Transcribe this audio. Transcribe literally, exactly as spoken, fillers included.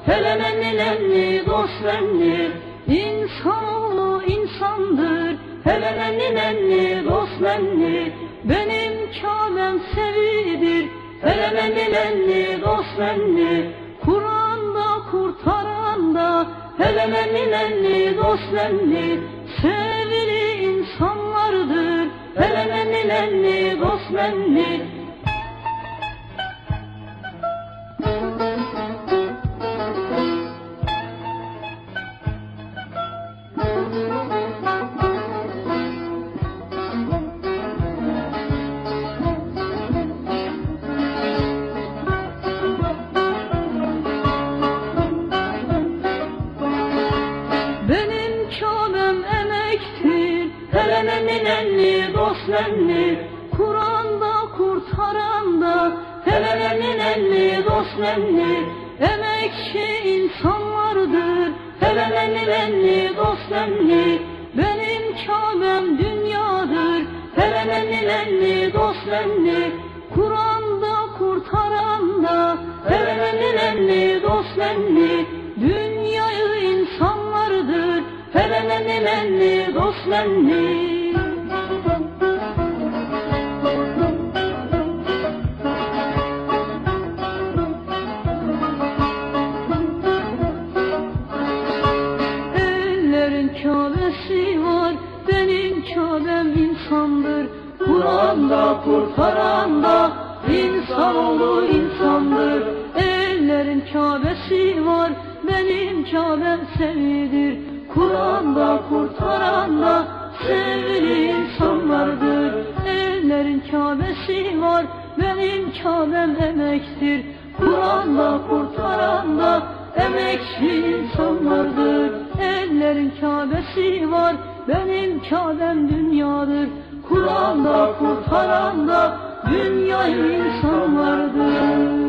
hele nenni nenni dost nenni. İnsanoğlu insandır, hele nenni nenni dost nenni. Benim Kâbem sevidir, hele nenni nenni dost nenni. Kur'an'da kurtaranda, hele nenni nenni dost nenni. Sevgili insanlardır, hele nenni nenni dost nenni. Benim Kâbem emektir, hele nenni nenni dost nenni. Kur'an'da kurtaranda, hele nenni nenni dost nenni. Emekçi insanlardır, hele nenni nenni dost nenni. Benim Kâbem dünyadır, hele nenni nenni dost nenni. Kur'an'da kurtaranda, hele nenni nenni dost nenni. Dünyayı insanlardır, hele nenni nenni dost nenni. Ellerin Kâbesi var, benim Kâbem insandır. Kur'an'da kurtaranda, insanoğlu insandır. Ellerin Kâbesi var, benim Kâbem sevidir. Kur'an'da kurtaranda, sevgili insanlardır. Ellerin Kâbesi var, benim Kâbem emektir. Kur'an'da kurtaranda, emekçi insanlardır. Ellerin Kâbesi var, benim Kâbem dünyadır. Kur'an'da kurtaranda, dünyayı insanlardır.